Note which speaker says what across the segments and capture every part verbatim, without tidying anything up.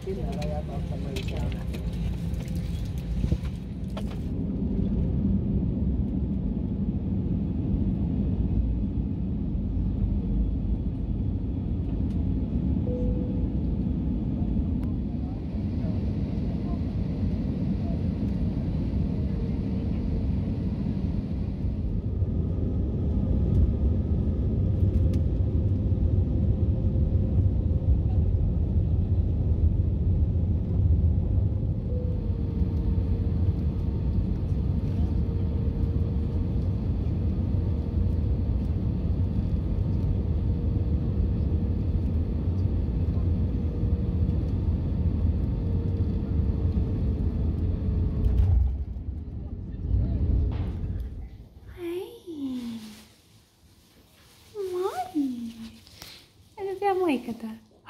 Speaker 1: Moikata.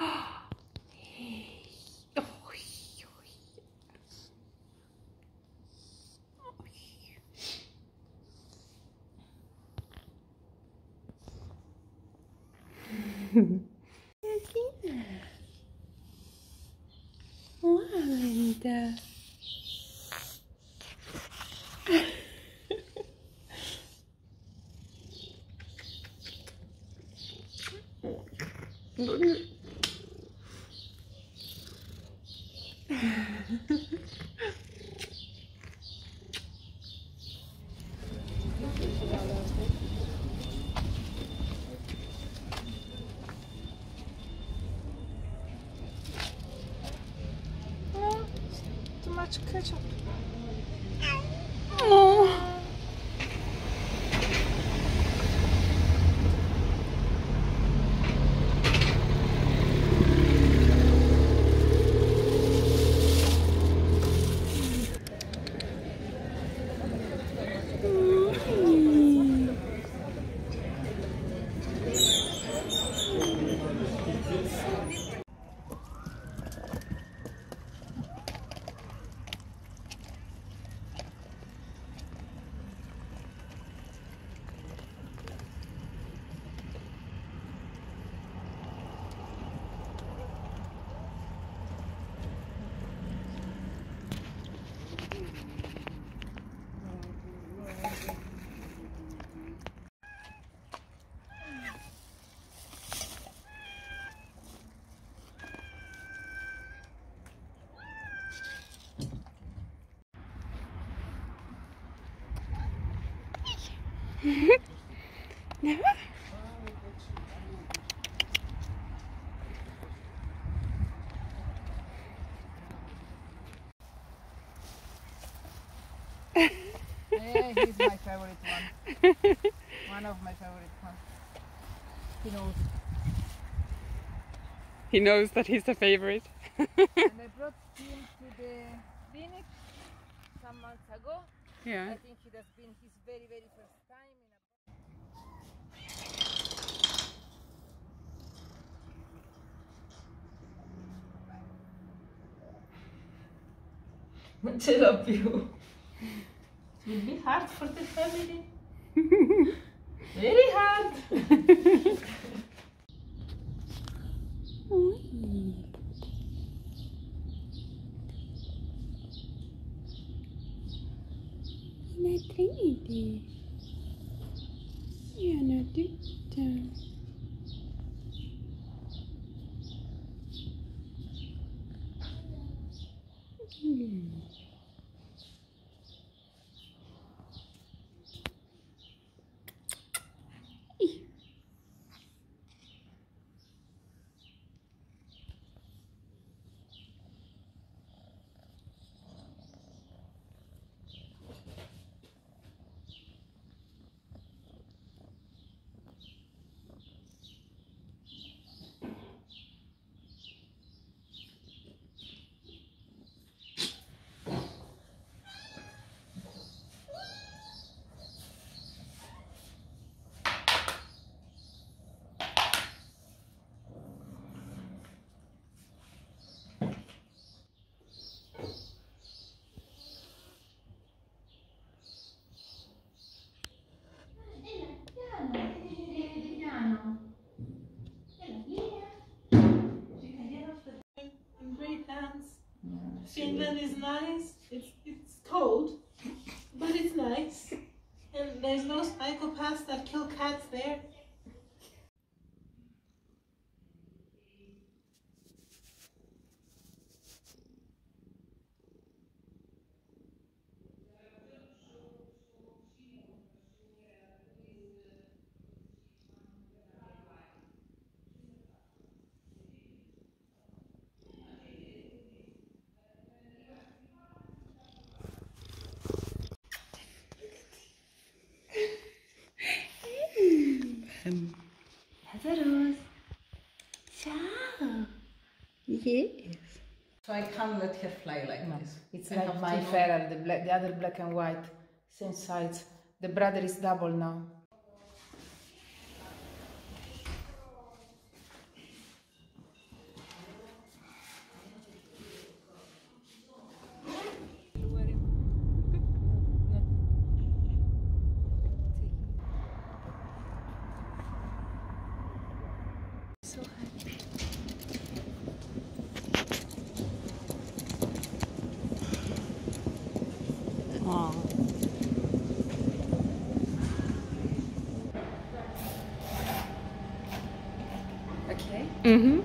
Speaker 1: Linda.
Speaker 2: Too much ketchup.
Speaker 1: Oh. Never?
Speaker 2: Yeah, he's my favorite one. One of my favorite ones. He knows.
Speaker 1: He knows that he's the favorite.
Speaker 2: And I brought him to the clinic some months ago.
Speaker 1: Yeah.
Speaker 2: I think it has been his very, very first time in a I love you. It will be hard for the family. Very hard.
Speaker 1: Na Trinity. Ja, na titta. Mm.
Speaker 3: Finland is nice. It's it's cold, but it's nice. And there's no psychopaths that kill cats there.
Speaker 1: Lazaros. Ciao. Yes.
Speaker 2: So I can't let her fly like
Speaker 3: No,
Speaker 2: this.
Speaker 3: it's
Speaker 2: I
Speaker 3: like
Speaker 2: have
Speaker 3: my
Speaker 2: to know-
Speaker 3: feral, the, black, the other black and white, same size. The brother is double now.
Speaker 1: So happy. Aww.
Speaker 3: Okay.
Speaker 1: Mm-hmm.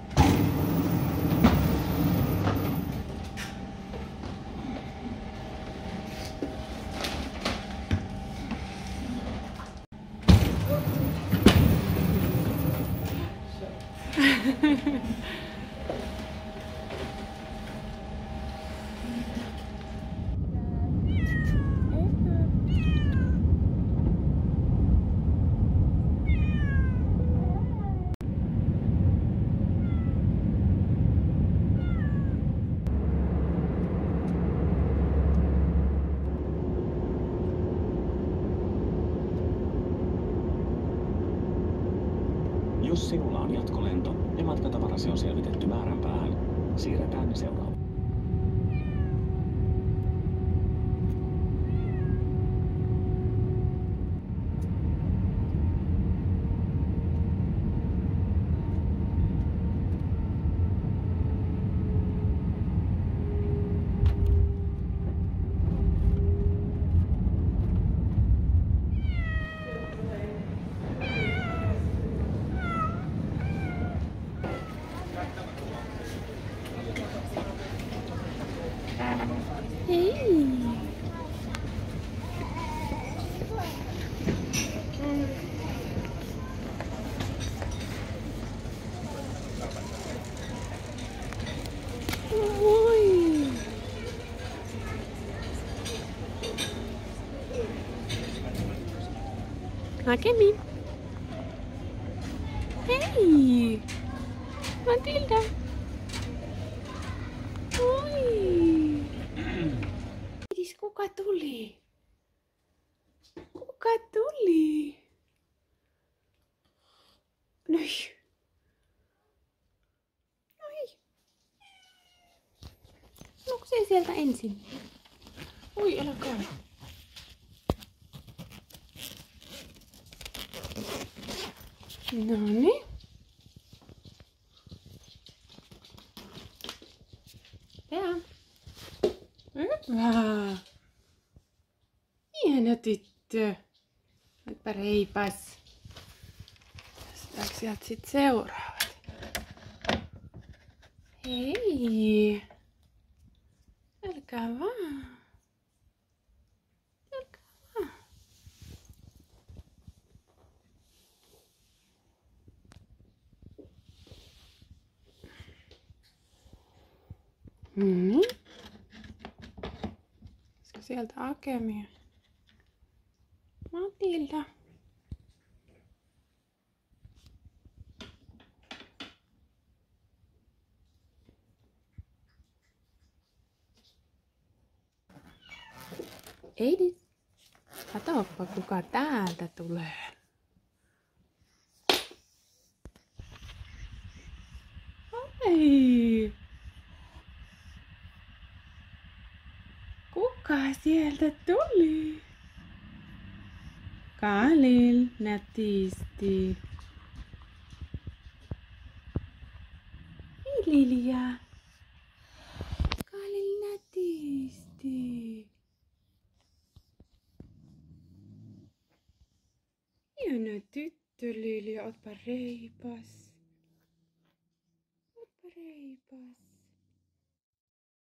Speaker 4: Jos sinulla on jatkolento ja matkatavarasi on selvitetty määränpäähän, siirretään seuraavaan.
Speaker 1: Hei. Moi. Näkemiin. Hei. Matilda. Oi. Eydís, kuka tuli? Kuka tuli? Noi. Noi. Onko se sieltä ensin? Oi, älä kaadu. Noniin. Pea. Hyvä. Hieno tyttö. Nytpä reipas. Tästä sieltä sit seuraavat. Hei. Älkää vaan. Älkää vaan. Mm. Olisiko sieltä akemia? Matilda. Eydís, katoppa kuka täältä tulee. Hei! Kuka sieltä tuli? Kahlil, nätisti. Hei Lilia. Kahlil Ihana tyttö, Lilia, ootpa reipas. Ootpa reipas.